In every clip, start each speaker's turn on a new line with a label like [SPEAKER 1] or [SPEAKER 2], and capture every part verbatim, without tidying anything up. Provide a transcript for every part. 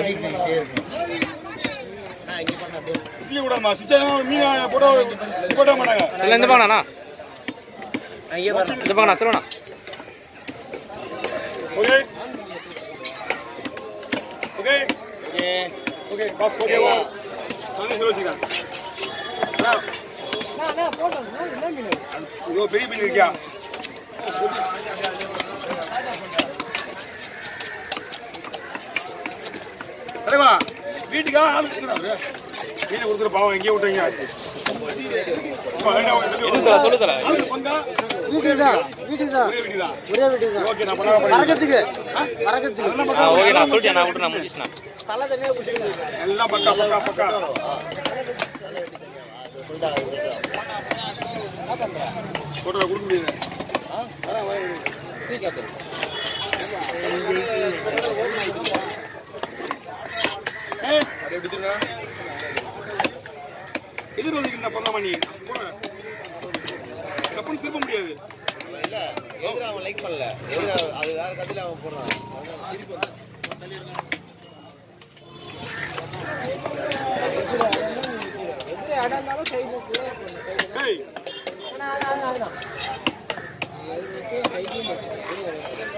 [SPEAKER 1] இட்லி கூடமா சிச்சனம் மீன் போட போட மாட்டாங்க.
[SPEAKER 2] இல்ல இந்த பாங்கண்ணா இந்த பாங்கண்ணா சொல்லுண்ணா.
[SPEAKER 1] ஓகே ஓகே ஓகே பாஸ் போடுவா. நானே சொல்லிட்டேன். அண்ணா அண்ணா போடுங்க. என்ன மீன்? அது பெரிய மீன் இருக்கியா? அடேவா வீட்டுக்கா ஆளு இருக்குறாரு. மீன் கொடுத்துற பாவம் எங்கேயே விட்டீங்க.
[SPEAKER 2] சொல்லு தல.
[SPEAKER 3] வீட்டுக்கு தான் வீட்டுக்கு தான்
[SPEAKER 1] ஒரே வீட்டுதான்.
[SPEAKER 3] ஒரே வீட்டுக்கு தான்.
[SPEAKER 1] ஓகே நான் பண்ணா பண்ணி.
[SPEAKER 3] வரகத்துக்கு வரகத்துக்கு.
[SPEAKER 2] ஆ ஓகே நான் சொல்லிட்டேன் நான் விட்டு நான் முடிச்சிட்டேன்.
[SPEAKER 3] தலை தனியா புடிச்சிங்க.
[SPEAKER 1] எல்லாம் பக்கா பக்கா பக்கா. போட்டோ கொடுக்க முடியாது. ஆ வரேன் வரேன். சீக்கிரம். ஏய் அட எப்படி திருங்க? எதிர வந்து என்ன பண்ண பண்ணி? கப்பன் திருப்ப முடியாது.
[SPEAKER 4] இல்ல எதிர அவன் லைக் பண்ணல. எதிர அது வேற கதில அவன் போறான். திருப்பி வந்து
[SPEAKER 3] எதிர அடந்தாலும் சைடுல கிளியர் பண்ணு.
[SPEAKER 1] ஏய்
[SPEAKER 3] انا انا انا இதுக்கு சைடுல போடுங்க.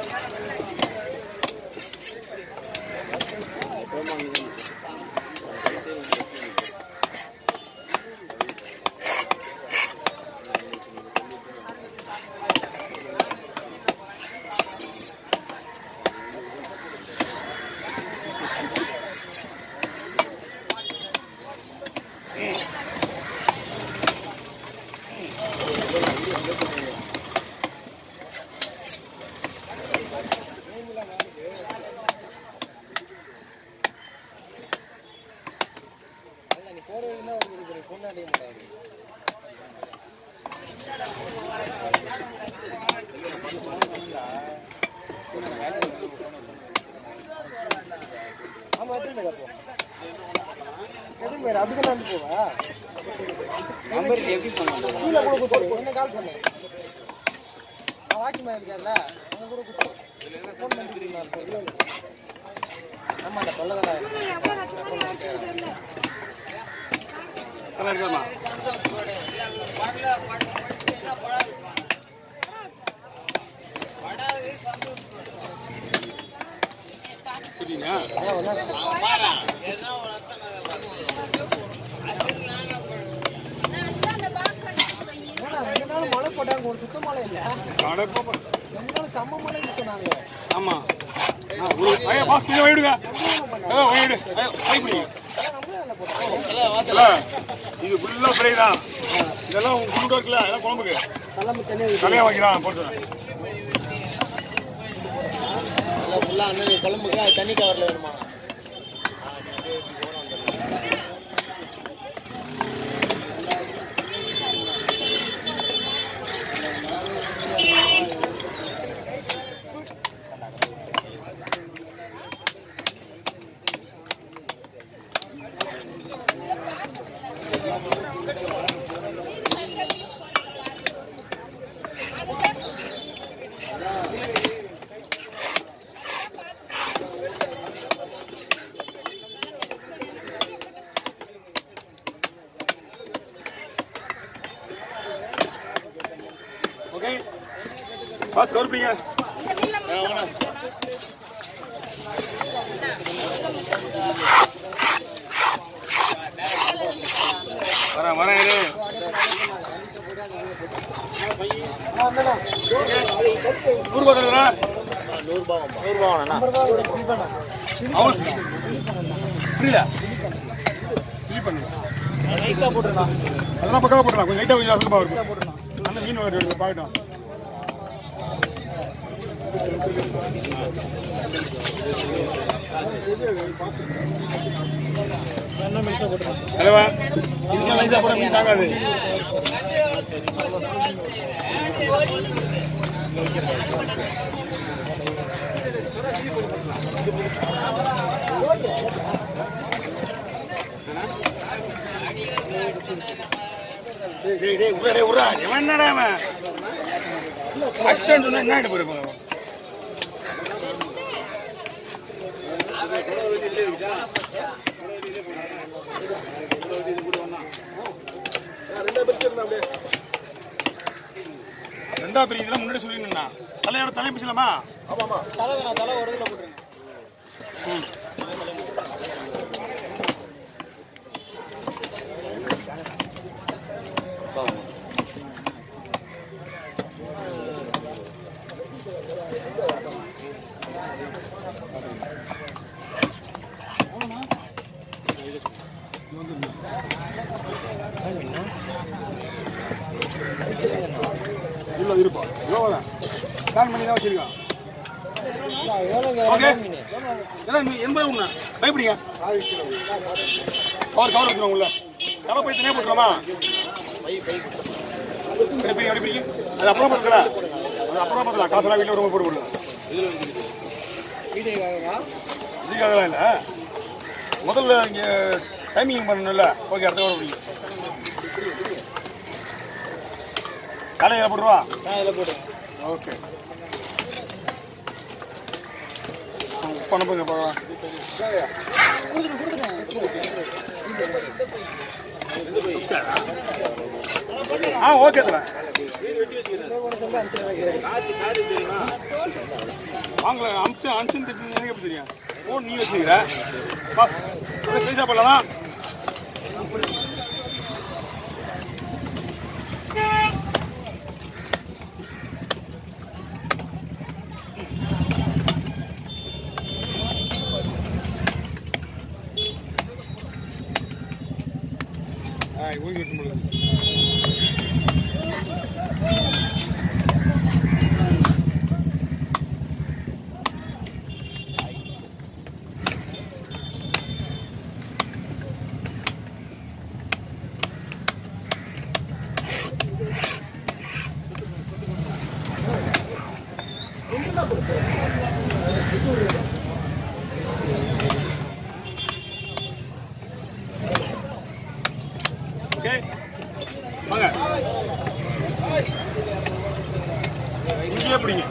[SPEAKER 3] ஆமா எடுங்க போ. எடுங்க அப்படியே வந்து போவா. நம்பர் எப்படி பண்ணனும்? கீழ கூட குத்து. என்ன கால் பண்ணு. நான் வாட்ச் மேன் இருக்கேன்ல. அங்க கூட குத்து. ஃபோன் பண்ணிட்டு நான் ஆமா அந்த பல்லவல.
[SPEAKER 1] நல்லா இருக்கமா? சரியா?
[SPEAKER 4] பாரா ஏதோ ஒரு அத்தனை
[SPEAKER 3] ரெண்டு மழை போட்டாங்க ஒரு சுத்த மழை இல்ல.
[SPEAKER 1] அட பாப்பா.
[SPEAKER 3] ரெண்டு நாள் செம்ம மழை சொன்னாங்க.
[SPEAKER 1] ஆமா. ஆ ஒரு ஐயா பாஸ் கீழ வைடுங்க. ஏ வைடு. ஐ புடிங்க. இது ஃபுல்லா ஃப்ரை தான். இதெல்லாம் குண்டு இருக்குல அதெல்லாம் குழம்புக்கு.
[SPEAKER 3] கலம்பு தனியா
[SPEAKER 1] தலையா வைக்கலாம் போடுறேன்.
[SPEAKER 4] இல்ல ஃபுல்லா அண்ணன் குழம்புக்கு தண்ணி கவர்ல வருமா?
[SPEAKER 1] ஓகே பாஸ் கவுர்ப்பீங்க. வரேன் வரேன் இரு. நூறு ரூபாய் தருவா?
[SPEAKER 4] நூறு ரூபாய்
[SPEAKER 2] நூறு ரூபாய் வேணா
[SPEAKER 1] புரியல ஃபில் பண்ணுங்க.
[SPEAKER 4] லைட்டா போட்டுறா.
[SPEAKER 1] அதெல்லாம் பக்கவா போடலாம். கொஞ்சம் லைட்டா கொஞ்சம் அசல் பாருங்க. போடலாம். அந்த மீன் வருது பாக்கட்டும். ஹலோவா இதுக்கு லைட்டா போட மீன் தாங்காது. டேய் டேய் உரே உரா என்னடா அவன் அசிஸ்டன்ட் சொன்னா என்ன ஆயிட்டு போறீங்க? ரெண்டா பெரிய இதெல்லாம் முன்னாடி சொல்லிருந்தா தலையோட தலை பிடிச்சலாமா? ஆமாமா
[SPEAKER 3] தலை வேணா தலை ஒரு இதுல போட்டுருங்க.
[SPEAKER 1] ம் இல்ல இருப்பா எவ்வளோ பிளான் பண்ணி தான் வச்சிருக்கான். ஓகே எண்பது ஒண்ணு பயப்படுங்க. கவர் கவர் வச்சுருவோம் உள்ள தலை போய் தனியாக போட்டுருவோமா? எப்படி எப்படி பிடிக்கும் அது அப்புறம் பார்த்துக்கலாம். அது அப்புறம் பார்த்துக்கலாம். காசெல்லாம் வீட்டில் ரொம்ப போட்டு போடுங்க. இதுக்காகலாம் இல்லை முதல்ல இங்கே டைமிங் பண்ணணும்ல. ஓகே அடுத்த வர பிடிக்கும் காலையில் போட்டுருவா.
[SPEAKER 3] இதில் போடுங்க.
[SPEAKER 1] ஓகே பண்ண போங்க போகலாம். ஆ ஓகே தரேன். வாங்கல அம்சு அம்சன் எனக்கு எப்படி தெரியும்? ஃபோன் நீ வச்சுக்கிற பைசா பண்ணலாமா? ஊங்கி விட்டு முடியல. ஓகே வாங்க இங்கே பிடிங்க.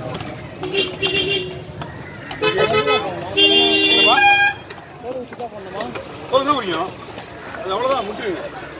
[SPEAKER 1] ஒரு பிடிக்கும் அது அவ்வளோதான் முடிச்சுங்க.